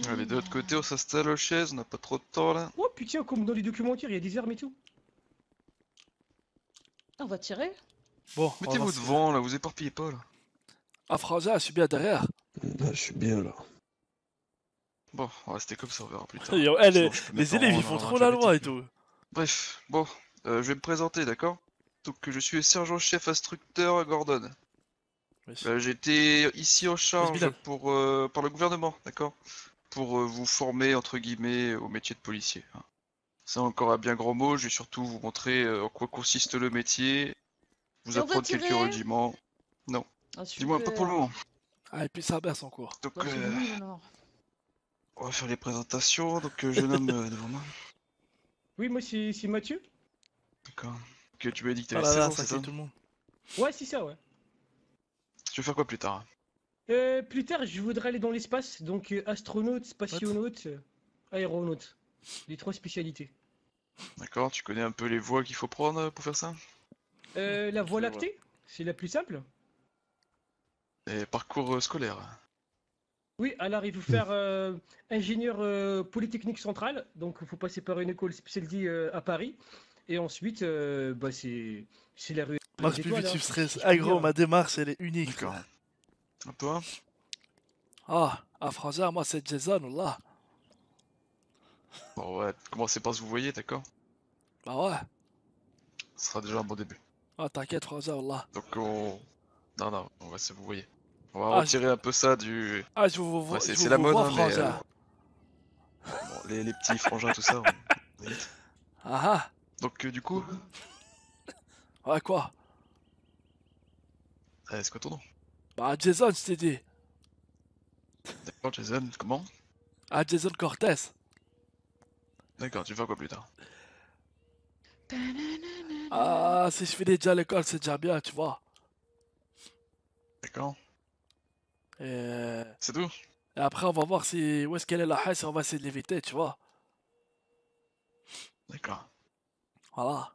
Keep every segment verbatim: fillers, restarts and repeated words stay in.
Allez, de l'autre côté, on s'installe aux chaises, on n'a pas trop de temps là. Oh putain, comme dans les documentaires, il y a des armes et tout. On va tirer. Bon, on va Mettez-vous se- devant là, vous éparpillez pas là. Ah, Frangin, je suis bien derrière. Là, je suis bien là. Bon, on va rester comme ça, on verra plus tard. Yo, eh, les, Sinon, je peux les mettre en- élèves, ils en font ordre trop la loi et alphabétique. tout. Bref, bon, euh, je vais me présenter, d'accord? Donc, je suis le sergent-chef instructeur Gordon. Wesh. Euh, J'ai été ici en charge Bilal. pour, euh, par le gouvernement, d'accord? Pour euh, vous former, entre guillemets, au métier de policier. Hein. C'est encore un bien grand mot, je vais surtout vous montrer euh, en quoi consiste le métier, vous Et on va apprendre quelques tirer rudiments. Ah, Dis-moi, pas pour le super. moment. Ah, et puis ça baisse encore. Donc, Bah, c'est euh, nul, alors. on va faire les présentations, donc euh, jeune homme euh, devant moi. Oui, moi c'est c'est Mathieu. D'accord. Que tu m'as dit que Ah t'avais là seize là, ans, ça c'est ça? c'est tout le monde. Ouais, c'est ça, ouais. Tu veux faire quoi plus tard? Euh, plus tard, je voudrais aller dans l'espace, donc euh, astronaute, spationaute, euh, aéronaute. Les trois spécialités. D'accord, tu connais un peu les voies qu'il faut prendre euh, pour faire ça? Euh, la voie Je vois. lactée, c'est la plus simple. Et parcours euh, scolaire. Oui, alors il faut faire euh, ingénieur euh, polytechnique centrale, donc il faut passer par une école spécialisée euh, à Paris. Et ensuite, euh, bah, c'est c'est la rue. Marche des plus étoiles, vite, tu hein, stresses. si je Ah puis gros, dire. ma démarche elle est unique. D'accord. là. À toi? Ah, ah Frangin, moi c'est Jason, là. Bon, ouais, commencez par se vous voyez, d'accord? Bah ouais. Ce sera déjà un bon début. Ah, t'inquiète Frangin, là. Donc on... Non, non, on va se vous voyez. On va Ah, retirer un peu ça du... Ah, je vous vois, Ouais, c'est je c'est vous la mode, vois, hein, mais... Frangin. euh, bon, les, les petits frangins, tout ça, on... évite. Ah Donc euh, du coup... ah, ouais quoi? euh, c'est quoi ton nom? Bah Jason, je t'ai dit. D'accord, Jason, comment? Ah, Jason Cortez. D'accord, tu vas quoi plus tard? Ah, si je finis déjà à l'école, c'est déjà bien, tu vois. D'accord? Et... C'est tout? et après, on va voir si où est-ce qu'elle est la haisse et on va essayer de l'éviter, tu vois. D'accord. Voilà.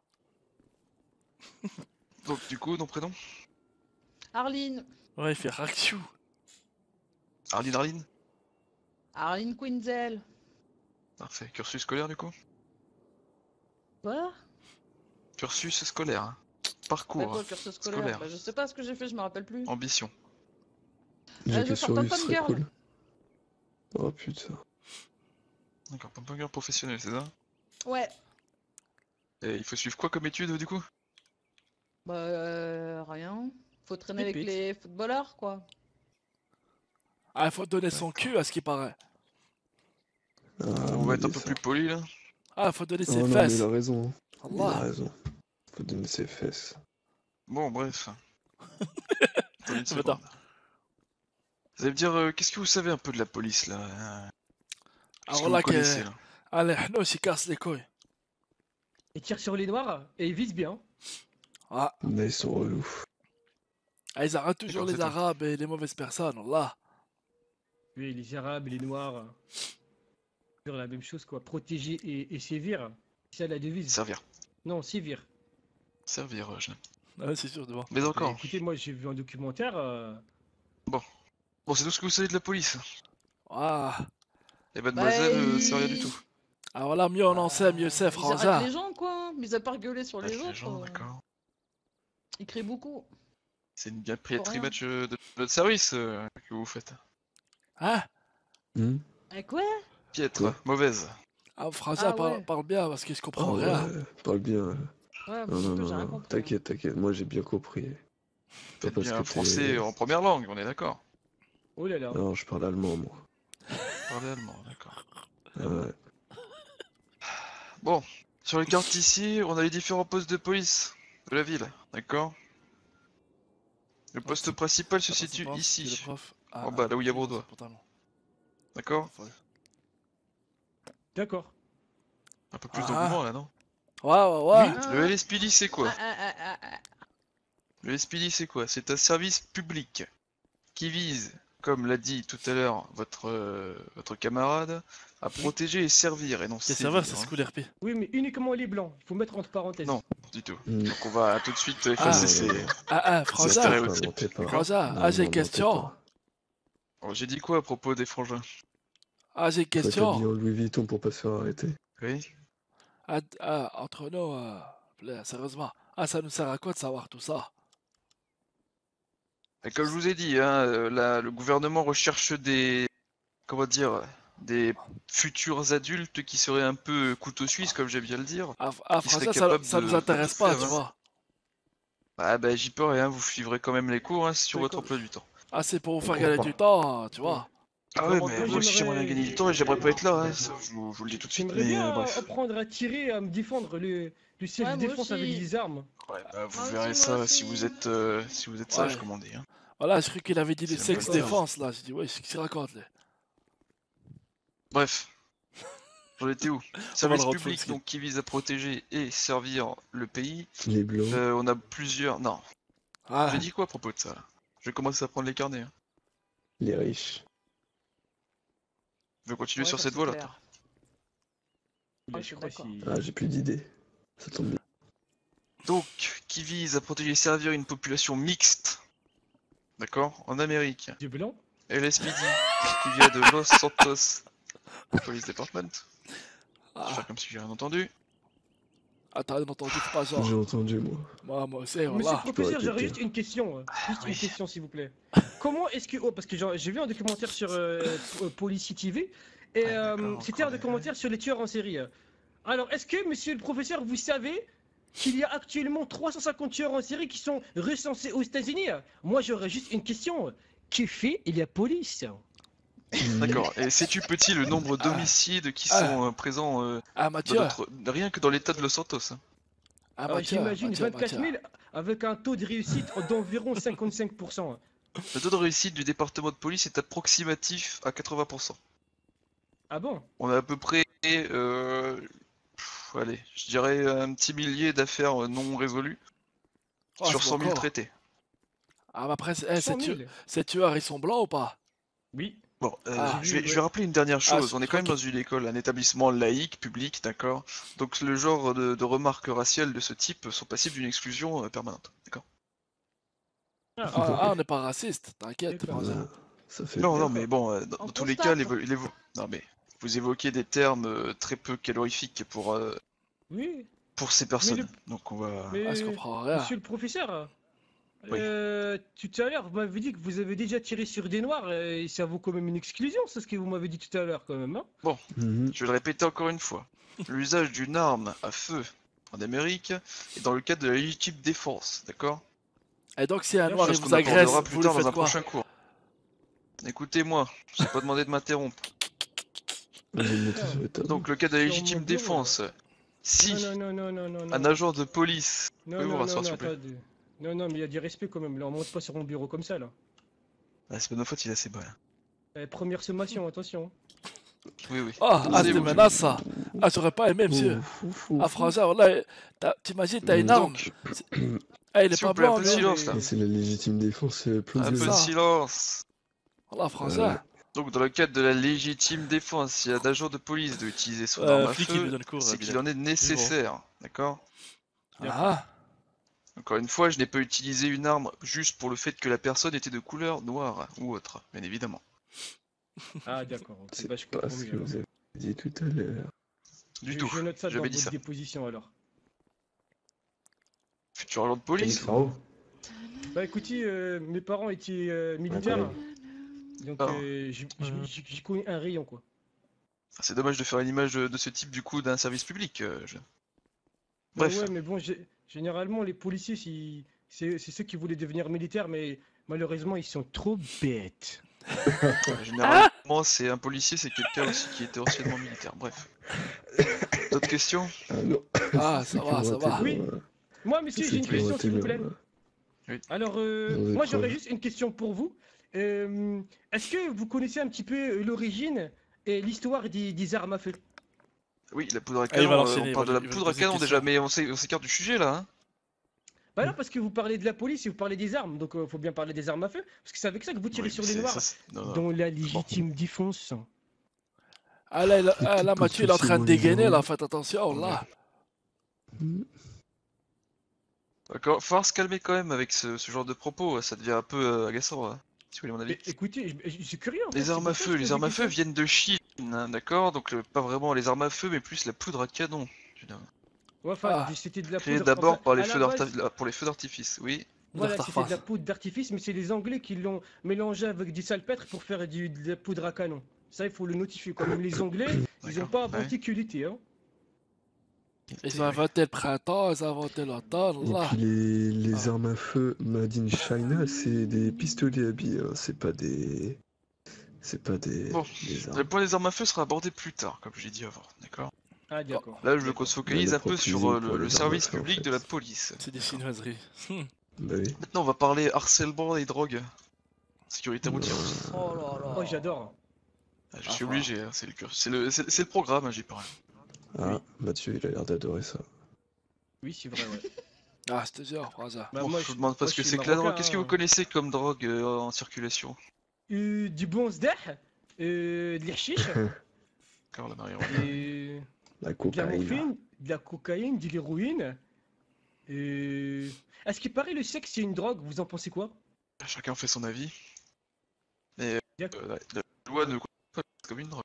Donc du coup, ton prénom? Arline. Ouais, il fait Rakchou. Arline Arline? Arline Quinzel. Parfait. Cursus scolaire du coup? Quoi? Cursus scolaire. Hein. Bah Parcours. quoi, cursus scolaire, scolaire. Bah, je sais pas ce que j'ai fait, je me rappelle plus. Ambition. je J'ai vais que faire sur lui, Pom ce Pom serait Girl. cool. Oh putain. D'accord, pom-pom professionnel, c'est ça? Ouais. Et il faut suivre quoi comme étude du coup? Bah euh, rien. Faut traîner avec Pépite. les footballeurs, quoi. Ah, il faut donner son cul à ce qui paraît. Ah, On va être un mais peu ça. plus poli là. Ah, il faut donner Oh ses non, mais fesses. il a raison. Il a Allah. raison. Faut donner ses fesses. Bon, bref. Attendez une Ça va seconde. Vous allez me dire, euh, qu'est-ce que vous savez un peu de la police là? hein Qu'est-ce que Alors là, vous connaissez que... là? allez, nous, il casse les couilles. Il tire sur les noirs et il vise bien. Ah, Là, ils sont relous. ah, ils arrêtent toujours D'accord, les c'est tout. Arabes et les mauvaises personnes, Allah. Oui, les arabes et les noirs. euh, Faire la même chose, quoi. Protéger et, et sévir. C'est ça la devise. Servir. Non, sévir. Servir, euh, je l'aime. Ah, c'est sûr, devant. Mais Bah, encore. écoutez, moi j'ai vu un documentaire. euh, Bon, c'est tout ce que vous savez de la police. Ah, Et mademoiselle, Bah, euh, c'est rien du il- tout. ah voilà, mieux on en sait, mieux c'est, Ils arrêtent Frangin. les gens, quoi. Mis à part gueuler sur les Avec les autres. gens, euh, d'accord. Ils crient beaucoup. C'est une bien piètre rien. match euh, de notre service euh, que vous faites. Hein? Hmm Eh quoi? Piètre, Quoi mauvaise. Ah, Frangin, Ah, parle, ouais. parle bien parce que je comprends Oh rien. ouais, parle bien. Ouais, un Non, petit non, peu, non, j'ai rien non. compris. hein. T'inquiète, t'inquiète. Moi, j'ai bien compris. Faites parce bien que un français t'es- en première langue, on est d'accord. Oh là là. Non, je parle allemand, moi. Parlez allemand, d'accord. Ah ouais. Bon, sur les cartes ici, on a les différents postes de police de la ville, d'accord? Le poste c'est- principal se Attends, c'est situe prof, c'est le ici, prof. Ah, en bas, ah, là où il y a c'est Bourdois. son pantalon. d'accord? Ouais, D'accord. Un peu plus Ah. d'engouement là, non? ouais, ouais. Ah. Le L S P D c'est quoi? Ah, ah, ah, ah, ah. Le S P D c'est quoi? C'est un service public qui vise, comme l'a dit tout à l'heure votre, euh, votre camarade, à protéger et servir et non C'est sévir. sévère, c'est hein. ce coup d'R P. Oui, mais uniquement les blancs. Il faut mettre entre parenthèses. Non, du tout. Hmm. Donc on va tout de suite Ah. effacer ces... Ah, ah, C'est Frangin. stéréotype. Inventez pas. Frangin, Non, ah, j'ai non, une question. inventez Oh, j'ai dit quoi à propos des frangins? Ah, j'ai une Faut être habillé question. en Louis Vuitton pour pas se faire arrêter. Oui. Ah, d- ah, entre nous, euh, là, sérieusement. Ah, ça nous sert à quoi de savoir tout ça? Et comme je vous ai dit, hein, euh, la- le gouvernement recherche des, comment dire, des futurs adultes qui seraient un peu couteau suisse, comme j'aime bien le dire, Ah, f- ah, qui seraient français, ça, capables ça de, nous bah, de intéresse pas, faire. tu Hein. vois. Ah bah j'y peux rien, vous suivrez quand même les cours hein, sur votre D'accord. emploi du temps. Ah, c'est pour vous On faire gagner comprend. du temps, hein, tu vois. Ah ouais, Moi, mais moi aussi j'aimerais bien j'aimerais gagner du temps et j'aimerais pas être là, hein, ça, je, vous, je vous le dis tout de suite, j'aimerais mais bien euh, bref. apprendre à tirer, à me défendre, le, le Ouais, moi self-défense avec aussi. des armes. Ouais, bah, vous Moi verrez aussi, moi ça si vous aussi. êtes, euh, si vous êtes Ouais. sage, comme on dit. Hein. Voilà, je crois qu'il avait dit le C'est sexe pas grave. défense, là. J'ai dit, ouais, qu'est-ce qu'il raconte, là? Bref, j'en étais où? va Service le rendre public full donc qui vise à protéger et servir le pays. Les blancs. Euh, on a plusieurs. Non, Ah, j'ai dit quoi à propos de ça là? Je vais commencer à prendre les carnets. Hein. Les riches. Je vais continuer Ouais, sur ça, cette c'est voie là. clair. Il Ah, a- je suis crois d'accord. si- Ah, j'ai plus d'idées. Ça tombe bien. Donc, qui vise à protéger et servir une population mixte. D'accord? En Amérique. Du blanc? L S P D qui vient de Los Santos Police Department. Je vais ah, faire comme si j'ai rien entendu. ah, t'as rien entendu, c'est pas J'ai genre. entendu, moi. Moi, moi aussi, Monsieur le voilà. professeur, j'aurais répéter. juste une question. euh, Juste oui. une question, s'il vous plaît. Comment est-ce que. Oh, parce que genre, j'ai vu un documentaire sur euh, P- euh, Policy T V, et Ouais, euh, d'accord, c'était un encore des- documentaire sur les tueurs en série. Alors, est-ce que, monsieur le professeur, vous savez qu'il y a actuellement trois cent cinquante tueurs en série qui sont recensés aux États-Unis? Moi, j'aurais juste une question. Que fait la police? D'accord. Et sais-tu petit le nombre d'homicides qui Ah. sont euh, présents euh, Ah, dans Mathieu. notre... rien que dans l'état de Los Santos hein. Ah, Alors, Mathieu, j'imagine Mathieu, vingt-quatre Mathieu. mille avec un taux de réussite d'environ cinquante-cinq pour cent. Le taux de réussite du département de police est approximatif à quatre-vingts pour cent. Ah bon? On a à peu près, euh, pff, allez, je dirais un petit millier d'affaires euh, non résolues Oh, sur c'est cent mille encore. traités. Ah, mais après, c'est- eh, ces cent tu- mille? ces tueurs, ils sont blancs ou pas? Oui. Bon, euh, Ah. je, vais, J'ai je vu, vais rappeler une dernière chose. je On est crois quand même dans une école, un établissement laïque, public, d'accord? Donc le genre de, de remarques raciales de ce type sont passibles d'une exclusion euh, permanente, d'accord? Ah, Ah, ah, on n'est pas raciste, t'inquiète, D'accord. français. Ah, ça fait Non, non, D'accord. mais bon, euh, dans, On dans tous les cas, constate. les, les, non mais vous évoquez des termes euh, très peu calorifiques pour euh, Oui. pour ces personnes. le- Donc on va. Mais Ah, je comprends rien. monsieur le professeur, Oui. euh, tout à l'heure, vous m'avez dit que vous avez déjà tiré sur des noirs euh, et ça vaut quand même une exclusion, c'est ce que vous m'avez dit tout à l'heure quand même. Hein? Mhm. Je vais le répéter encore une fois. L'usage d'une arme à feu en Amérique est dans le cadre de la légitime défense, d'accord? Et donc, si un Chose noir il Chose vous qu'on agresse, abordera plus vous le tard dans faites un quoi? prochain cours. Écoutez-moi, je t'ai pas demandé de m'interrompre. J'ai une notice sur le tableau. Donc le cas de la Sur mon légitime bureau, défense. Si Non, non, non, non, non, non. un agent de police... Non, pouvez vous non, non, rasseoir, non, s'il vous plaît. attendez. Non, non, mais il y a du respect quand même. Là, on monte pas sur mon bureau comme ça, là. Ah, c'est pas de ma faute, il est assez bas là. Eh, première sommation, attention. Oui, oui. Ah, ah, c'est Posez-vous, des menaces, ça. Ah, j'aurais pas aimé, monsieur. Ouf, ouf, ouf. Ah, français, là, t'imagines, t'as une arme. Donc, Eh, il est s'il pas vous plaît, un blanc, peu de lui. silence là. Mais c'est la légitime défense euh, Un plausible. peu de ça. silence. Voilà, français. Euh, Donc dans le cadre de la légitime défense, s'il y a d'agent de police de utiliser son Euh, arme à flic, il me feu, donne cours. c'est euh, qu'il en est nécessaire, d'accord? Ah, Encore une fois, je n'ai pas utilisé une arme juste pour le fait que la personne était de couleur noire ou autre, bien évidemment. Ah, d'accord. ok. C'est Bah, je pas comprends ce mieux, que alors. vous avez dit tout à l'heure. Du je, tout, je note ça dans j'avais dit votre ça. déposition, alors. Futur agent de police. Bravo. Bah, écoutez, euh, mes parents étaient euh, militaires. Incroyable. Donc, Ah. euh, j- j- j- j'y connais un rayon, quoi. C'est dommage de faire une image de de ce type du coup d'un service public. euh, je- Bah Bref, ouais, mais bon, gé- généralement, les policiers, si- c'est c'est ceux qui voulaient devenir militaires, mais malheureusement, ils sont trop bêtes. euh, généralement c'est un policier, c'est quelqu'un aussi qui était anciennement militaire. Bref. D'autres questions? Ah non. Ah, ça va, ça va. Oui. Moi, monsieur, j'ai une C'est question, plus s'il vous raté, plaît. là. Alors, euh, Dans les moi, j'aurais preuves. juste une question pour vous. Euh, Est-ce que vous connaissez un petit peu l'origine et l'histoire des, des armes à feu? Oui, la poudre à Ah, il va canon, euh, l'enchaîner, on il parle va- de la il va poudre à poser une canon déjà, question. mais on s'é- on s'écarte du sujet là. Hein. Bah non, parce que vous parlez de la police et vous parlez des armes, donc il faut bien parler des armes à feu. Parce que c'est avec ça que vous tirez Oui, sur mais les c'est- noirs ça, c'est- non, non. dans la légitime défense. Ah, là, il a- ah, là, tout Mathieu, il est en train de possible, dégainer, Olivier. là, faites attention, là. Mhm. D'accord, faut se calmer quand même avec ce, ce genre de propos, ça devient un peu euh, agaçant, hein, si vous voulez mon avis. Mais écoutez, je, je- je suis curieux. en fait, Les c'est armes pour à ça que feu, je les pose armes des à feu questions. viennent de Chine. Non, d'accord, donc euh, pas vraiment les armes à feu, mais plus la poudre à canon. évidemment. Ouais, enfin, Ah. c'était de la Créée poudre. d'abord enfin, par les à la feux base, d'artifice, pour les feux d'artifice, oui. voilà, c'était de la D'interface. poudre d'artifice, mais c'est les Anglais qui l'ont mélangé avec du salpêtre pour faire du, de la poudre à canon. Ça, il faut le notifier. Quand même, les Anglais, ils ont D'accord, pas ouais. inventé que l'été, hein. Ils ont inventé le printemps, ils ont inventé l'automne, Et là. puis les, les Ah. armes à feu Made in China, c'est des pistolets à billes, hein, c'est pas des. C'est pas des, Bon, des Le armes. point des armes à feu sera abordé plus tard, comme j'ai dit avant, d'accord. Ah, d'accord. Là, je veux d'accord. qu'on se focalise un peu sur L'anthropologie euh, pour le, le les armes à service feu, en public fait. de la police. C'est des D'accord. chinoiseries. Hmm. Bah oui. Maintenant, on va parler harcèlement et drogue. Sécurité routière aussi. Oh là là. Oh, j'adore. Ah, je Ah, suis enfin. obligé, hein, c'est le, cur- c'est le, c'est- c'est le programme, hein, j'y peux rien. Ah, Mathieu, il a l'air d'adorer ça. Oui, c'est vrai, ouais. Ah, je te jure, Fraza. Bah, Bon, moi, je je, vous demande pas moi, ce que je suis c'est que la drogue. marocain, Qu'est-ce que vous hein. connaissez comme drogue euh, en circulation? Euh, du bon sdah, euh, de l'hashish, D'accord, la marijuana. et La de la cocaïne. morphine, de la cocaïne, de l'héroïne. Et... À ce qui paraît, le sexe, c'est une drogue, vous en pensez quoi? Chacun fait son avis. Mais D'accord. euh, la, la loi ne compte pas comme une drogue.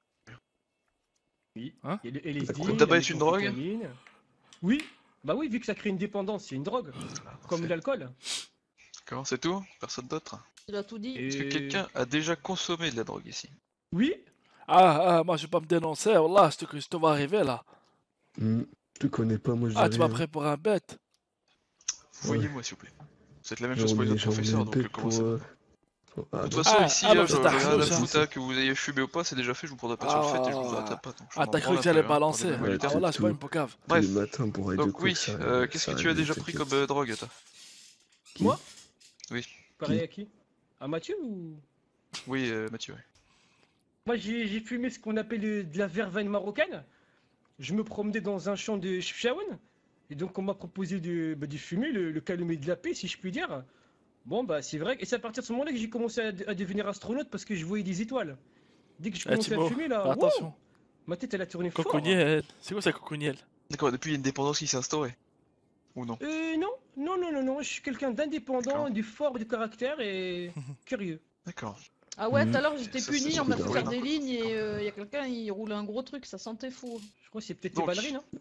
Oui. Hein? Il y a le L S D, D'accord. il y a Le tabac la est une drogue? cocaïne. Oui. Bah oui, vu que ça crée une dépendance, c'est une drogue. Comme C'est- l'alcool. D'accord, c'est tout? Personne d'autre? Il a tout dit. Et... Est-ce que quelqu'un a déjà consommé de la drogue ici? Oui. Ah, ah, moi, je vais pas me dénoncer, là, je te, je te vois arriver, là. Hmm, je te connais pas, moi je Ah, dis tu m'as rien. pris pour un bête. Voyez-moi, s'il vous plaît. Vous êtes la même Genre, chose pour on les est, autres genre, on est professeurs, donc euh, bête pour. commencez. euh, pour- Ah, De toute non. façon, Ah, ici, alors, euh, je c'est je ta regarde la recruche, hein. fouta que vous ayez fumé ou pas, c'est déjà fait, je vous prendrai pas sur le fait et je vous Ah, arrête pas. Donc je ah, m'en t'as cru branle que un j'allais peu, hein, balancer. pardonnez-moi Ouais, du Ah, terme. voilà, je suis pas tout. une pocave. Tous les Bref, matins pour aller de donc coke, oui, ça, euh, ça qu'est-ce que tu as arrive, déjà pris t'inquiète. comme euh, drogue, toi? Qui Moi Oui. Pareil Qui à qui? À Mathieu ou... Oui, euh, Mathieu, ouais. Moi, j'ai j'ai fumé ce qu'on appelle euh, de la verveine marocaine. Je me promenais dans un champ de Chefchaouen. Et donc, on m'a proposé de, bah, de fumer, le, le calumet de la paix, si je puis dire. Bon, bah, c'est vrai. Et c'est à partir de ce moment-là que j'ai commencé à, à devenir astronaute parce que je voyais des étoiles. Dès que je Eh, commençais à Thibaut, fumer, là, fais wow, attention. ma tête, elle a tourné fort. Coconiel. C'est quoi ça, coconiel? D'accord, depuis il y a une dépendance qui s'est instaurée. Ou non? Euh, non, non, non, non, non, je suis quelqu'un d'indépendant, D'accord. du fort du caractère et curieux. D'accord. Ah ouais, Mhm. tout à l'heure j'étais Ça, puni, c'est on m'a cool, fait hein. faire des lignes et il y a quelqu'un, il roulait un gros truc, ça sentait fou. Je crois que c'est peut-être les Donc. ballerines, hein.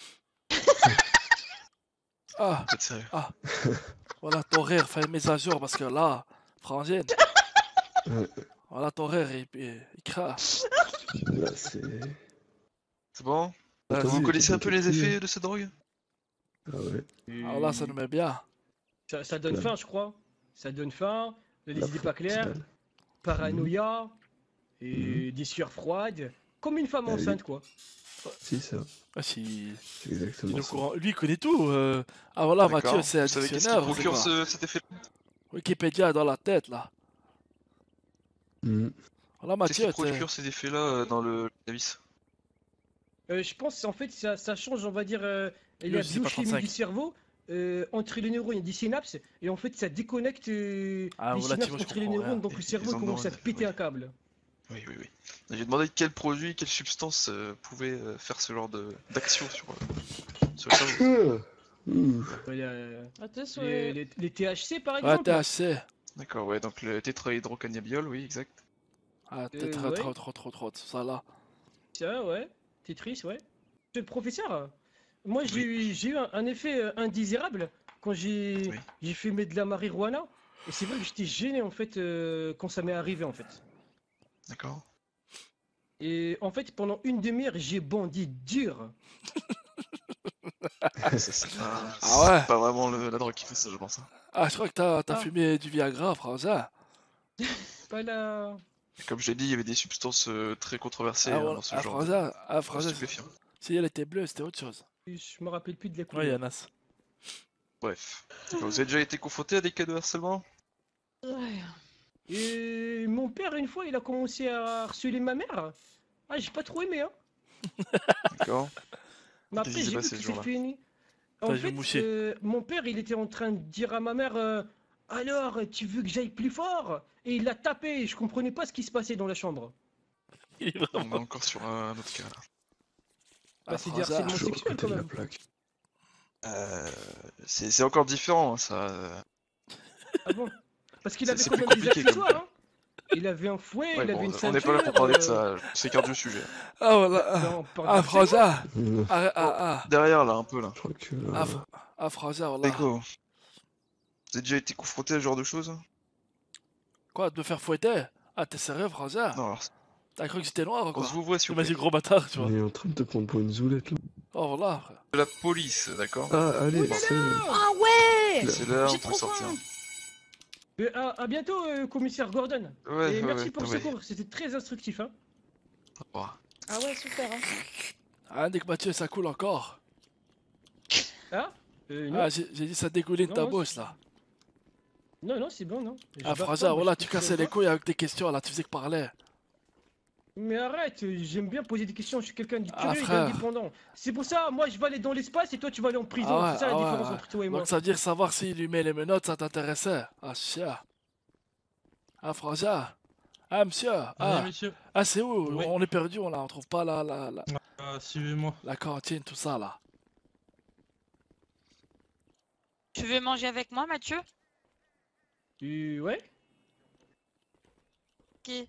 Ah, Faites sérieux. voilà, ton rire, fais une mise à jour parce que là, frangine. Ouais. Voilà, ton rire, il, il, il crache. Là, c'est. C'est bon? T'as Vous vu, connaissez t'as un peu bien les capté, effets hein. de cette drogue? Ah ouais. Alors là, ça nous met bien. Ça, ça donne Ouais. faim, je crois. Ça donne faim, les La idées faute pas claires, finale. paranoïa, et des sueurs froides. Comme une femme Ah oui. enceinte, quoi. Si, ça. Ah, si. C'est Il est exactement au ça. courant. Lui, il connaît tout. euh. Ah, voilà, D'accord. Mathieu, c'est Vous savez qu'est-ce qui addictionnaire. c'est procure quoi ce- cet effet? Wikipédia dans la tête, là. Hmm. Voilà, Qu'est-ce qui Mathieu, t'es- procure ces effets-là euh, dans le cannabis? Euh, je pense en fait ça, ça change, on va dire, euh, Lui la aussi, c'est pas biochimie trente-cinq. du cerveau. Euh, entre les neurones, il y a des synapses, et en fait ça déconnecte euh, Ah, les voilà, synapses Thibaut, je entre les comprends neurones, rien. donc le Les- cerveau les commence à neurones, péter oui. un câble. Oui, oui, oui. J'ai demandé quel produit, quelle substance euh, pouvait euh, faire ce genre de d'action sur, euh, sur le cerveau. Ah. Ouh. Euh, Ah, t'es sur les, les- les- les T H C par Ouais, exemple. T H C. D'accord, ouais, donc le tétrahydrocannabiol, oui, exact. Ah, t'es Euh, trop, ouais. trop, trop, trop, trop. Ça, là. Ça, ouais. Tetris, ouais. Monsieur le professeur, moi j'ai eu, j'ai eu un, un effet euh, indésirable quand j'ai Oui. j'ai fumé de la marijuana. Et c'est vrai que j'étais gêné en fait euh, quand ça m'est arrivé en fait. D'accord. Et en fait pendant une demi-heure j'ai bondi dur. Ça, c'est pas, Ah ouais. c'est pas vraiment le- la drogue qui fait ça, je pense. hein. Ah, je crois que t'as t'as Ah. fumé du Viagra, frangin. Pas la... Et comme je l'ai dit, il y avait des substances euh, très controversées Ah, hein, voilà. dans ce Ah, genre de frangin. Ah, de frangin. stupéfiants. Si elle était bleue, c'était autre chose. Je me rappelle plus de la Ouais, couleur. Yanas. Bref. D'accord, vous avez déjà été confronté à des cas de harcèlement? Ouais. Et mon père une fois il a commencé à harceler ma mère. Ah j'ai pas trop aimé hein. D'accord. Mais Qu'est-ce après qui s'est j'ai vu passé que ce c'est jour-là? fini. T'as En vu fait, moucher. euh, mon père, il était en train de dire à ma mère euh, alors, tu veux que j'aille plus fort? Et il l'a tapé, je comprenais pas ce qui se passait dans la chambre. Il est On est vraiment. encore sur un autre cas là. Bah, Ah, c'est du frangin. harcèlement Toujours à sexuel côté quand de la même. plaque. Euh, c'est c'est encore différent, hein, ça. euh, Ah bon? Parce qu'il C'est- avait c'est quand plus même des compliqué, comme accessoires, hein? il avait un fouet, Ouais, il bon, avait une on ceinture. n'est pas là pour parler de euh, ça, c'est quart du sujet. Ah voilà. bah, Ah, on parle ah de harcèlement. Frangin. Euh, Ah, ah, ah. Derrière là, un peu là. Je crois que Ah, là. Fr- ah Frangin, Et voilà. quoi? Vous avez déjà été confronté à ce genre de choses? Quoi, de me faire fouetter? Ah, t'es sérieux, Frangin? Non, alors, T'as cru que j'étais noir ou on quoi? se vous voit s'il vous Imagine plaît. gros bâtard, tu On vois. est en train de te prendre pour une zoulette là. Oh voilà, frère. De la police, d'accord? Ah, allez, Bon, c'est. Ah ouais c'est là, on J'ai peut trop sortir. faim. Euh, à, à bientôt, euh, commissaire Gordon. Ouais, Et ouais, merci ouais, pour non, ce mais- cours, c'était très instructif. Hein. Oh. Ah ouais, super. Hein. Ah, Nick Mathieu, ça coule encore. Ah euh, non. Ah, j'ai j'ai dit ça dégouline Non, ta non, bouche là. non, non, c'est bon, non. Je Ah, bave pas, Frangin, moi, voilà, je tu te cassais fais les pas. couilles avec des questions là, tu faisais que parler. Mais arrête, euh, j'aime bien poser des questions, je suis quelqu'un de Ah, curieux et frère. d'indépendant. C'est pour ça, moi je vais aller dans l'espace et toi tu vas aller en prison. Ah ouais, C'est ça la ah ouais, différence ouais. entre toi et moi. Donc ça veut dire savoir s'il lui met les menottes, ça t'intéressait. Ah, chien. Ah, Frangin. Ah, monsieur. Oui, Ah, monsieur. ah c'est où? Oui. On est perdu, on, là, on trouve pas la, la, la, Ah, suivez-moi. la cantine, tout ça là. Tu veux manger avec moi, Mathieu? Euh, ouais. Qui?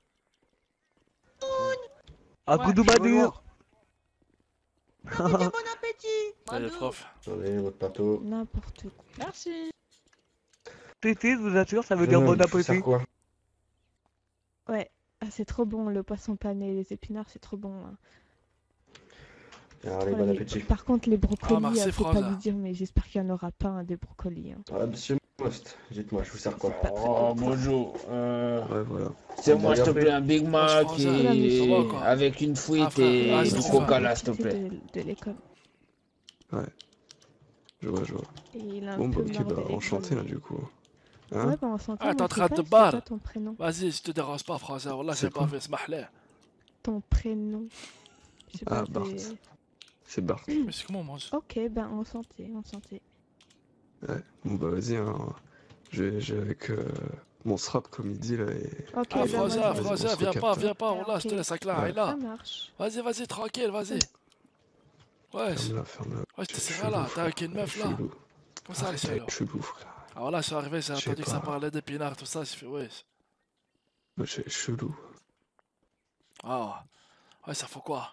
Ah, Ouais, Goudou je vais Badur. Bon appétit. Allez, Badou. prof. Attendez, votre plateau. N'importe quoi. Merci. Tété, je vous assure, ça veut dire bon Ça appétit. sert quoi? Ouais, ah, c'est trop bon le poisson pané, les épinards, c'est trop bon. Hein. Allez, Ouais, bon les- appétit. Par contre, les brocolis, Ah, merci, euh, faut pas Frangin. lui dire, mais j'espère qu'il n'y en aura pas un des brocolis. Hein. Ah, monsieur Most, dites-moi, je vous sers quoi? Pas très Oh, bon. bonjour. Euh, Ouais, voilà. c'est moi, s'il te Regardez. plaît, un Big Mac Moi, je je prends ça. et... Ça va, quoi. avec une Ah, frite frère, et ah, du c'est coca ça. là, s'il te Petit plaît. De, de l'école. Je vois, je vois. Et il a un Bon, bah, peu ok, marre de bah, l'école. enchanté là, du coup. Hein? Ouais, bah on s'entend. Ah, t'es mais en je train sais de pas, c'est barre. quoi ton prénom? Vas-y, je te dérange pas, Frangin. Voilà, C'est j'ai pas quoi? fait ce mahlet. Ton prénom. Je sais Ah, pas, Bart. c'est- C'est Bart. Mais c'est comment on mange? Ok, ben on santé, on santé. Ouais. Bon, bah, vas-y, hein. Je vais, je vais avec euh, mon strap, comme il dit là. Et... Ok, Ah, ben moi Frangin, je Vas-y, vais. on Frangin, se viens recapte, pas, hein. viens pas. Voilà, je te Ok. laisse avec la Ouais. Ça là. marche. Vas-y, vas-y, tranquille, vas-y. Ouais, Ferme-la, ferme-la. ouais, t'es Je suis sérieux là? chelou, T'es frère. avec une meuf là? Chelou. Comment ça, elle est Arrête chelou? d'être chelou, frère. Ah voilà, je suis arrivé, j'ai Je sais entendu que ça pas. parlait d'épinards, tout ça, j'ai fait ouais. Moi, je suis chelou. Ah, ouais, ça faut quoi?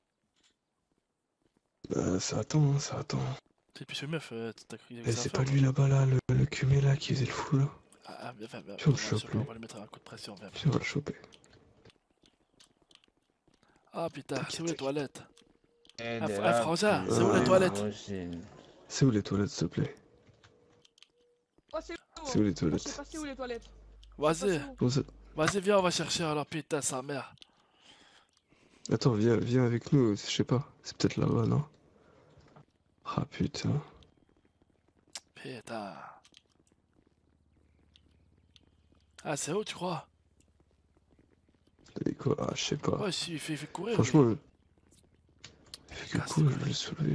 Bah, ça attend, hein, ça attend. Et puis ce meuf, euh, t'as cru qu'il y avait Eh, que ça à c'est faire, pas lui là-bas, là, le, le cumé là, qui faisait le fou là. Ah, ah, viens, viens, viens, Viens, on le on va le chope, choper, on lui. va lui mettre un coup de pression, viens. Viens, on va le choper. Ah putain, T'inquiète, c'est où les t'inquiète. toilettes? Eh, Ah, de F- là, ah, Frangin, c'est où les putain, toilettes? moi, c'est- C'est où les toilettes, s'il te plaît? Oh, c'est où? C'est où les Oh, je sais toilettes? pas c'est où les toilettes. Vas-y, où. Bon, ça- vas-y, viens, on va chercher alors, putain, sa mère. Attends, viens, viens avec nous, je sais pas. C'est peut-être là-bas, non? Ah putain. Putain. Ah, c'est où, tu crois? Et quoi? Ah, je sais pas. Ouais, si, il fait, il fait courir. Franchement, lui. le- il fait que Casse quoi? les Je vais le soulever.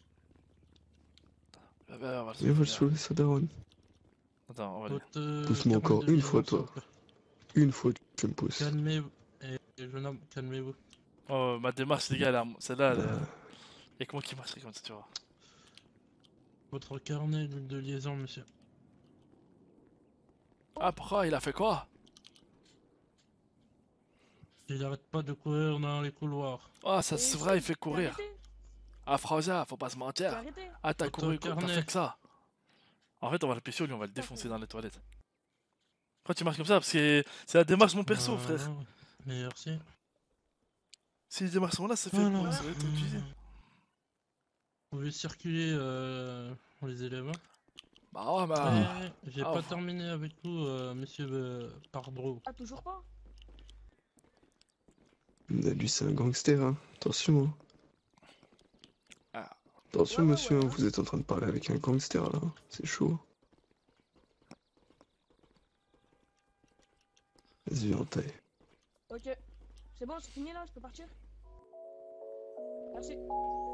Viens, viens, on va le Viens, va le soulever. soulever, ça daronne. Attends, on va le... Votre, euh, Pousse-moi carnet encore de une liaison, fois, s'il toi. vous plaît. Une fois, tu me pousses. Calmez-vous. Et, et jeune homme, calmez-vous. Oh, ma démarche, les gars, là, celle-là, elle- Euh, y'a que moi qui marcherait comme ça, tu vois. Votre carnet de liaison, monsieur. Ah, pourquoi? Il a fait quoi? Il arrête pas de courir dans les couloirs. Ah, ça Et c'est si, vrai, il fait t'as courir. arrêté? Ah, Frangin, faut pas se T'as mentir. arrêté? Ah, t'as Votre couru, t'as carnet. fait que ça. En fait, on va le pécho, lui, on va le défoncer dans les toilettes. Pourquoi tu marches comme ça? Parce que c'est la démarche mon perso, Voilà. frère. Merci. Si les démarches sont là, c'est fait Voilà. pour ça va être utilisé. Vous pouvez circuler euh, les élèves. hein. Bah ouais, Eh, bah. J'ai ah, pas enfin. terminé avec vous, euh, monsieur euh, Pardreau. Ah, toujours pas? Lui, c'est un gangster, hein. Attention, hein. Ah. Attention, Ouais, ouais, monsieur, ouais, hein, hein. vous êtes en train de parler avec un gangster, là. C'est chaud. Vas-y, en taille. Ok. C'est bon, c'est fini là, je peux partir? Merci.